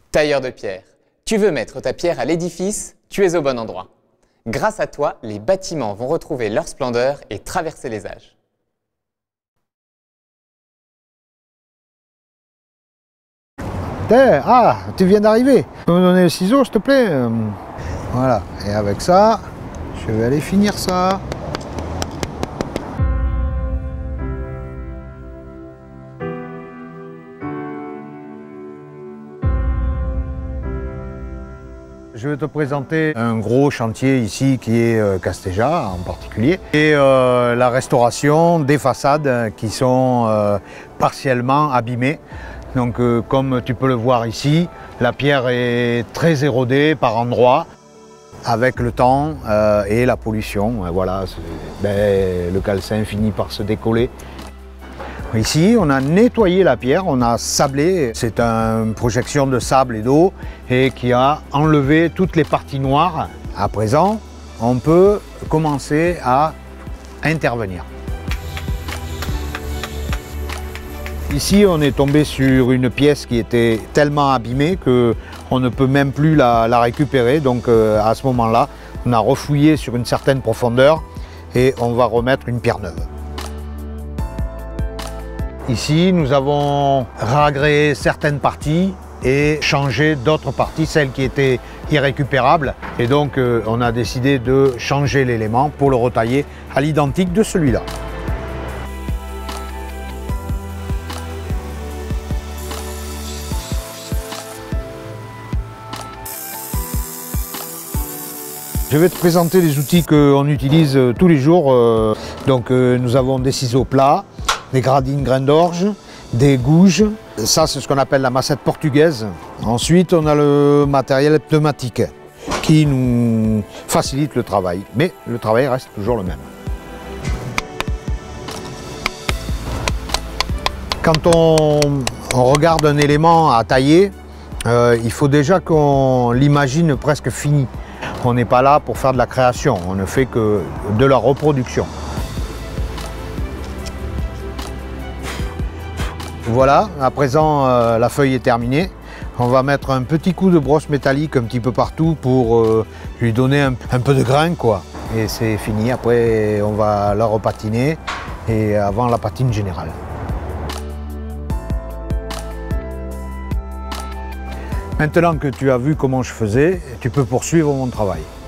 Tailleur de pierre, tu veux mettre ta pierre à l'édifice, tu es au bon endroit. Grâce à toi, les bâtiments vont retrouver leur splendeur et traverser les âges. Ah, tu viens d'arriver. Tu peux me donner le ciseau, s'il te plaît? Voilà, et avec ça, je vais aller finir ça. Je vais te présenter un gros chantier ici qui est Castéja en particulier et la restauration des façades qui sont partiellement abîmées. Donc comme tu peux le voir ici, la pierre est très érodée par endroits avec le temps et la pollution. Voilà, le calcin finit par se décoller. Ici, on a nettoyé la pierre, on a sablé. C'est une projection de sable et d'eau et qui a enlevé toutes les parties noires. À présent, on peut commencer à intervenir. Ici, on est tombé sur une pièce qui était tellement abîmée qu'on ne peut même plus la récupérer. Donc à ce moment-là, on a refouillé sur une certaine profondeur et on va remettre une pierre neuve. Ici, nous avons ragréé certaines parties et changé d'autres parties, celles qui étaient irrécupérables. Et donc, on a décidé de changer l'élément pour le retailler à l'identique de celui-là. Je vais te présenter les outils qu'on utilise tous les jours. Nous avons des ciseaux plats, des gradines grains d'orge, des gouges. Ça, c'est ce qu'on appelle la massette portugaise. Ensuite, on a le matériel pneumatique qui nous facilite le travail. Mais le travail reste toujours le même. Quand on regarde un élément à tailler, il faut déjà qu'on l'imagine presque fini. On n'est pas là pour faire de la création, on ne fait que de la reproduction. Voilà, à présent la feuille est terminée. On va mettre un petit coup de brosse métallique un petit peu partout pour lui donner un peu de grain, quoi. Et c'est fini, après on va la repatiner et avant la patine générale. Maintenant que tu as vu comment je faisais, tu peux poursuivre mon travail.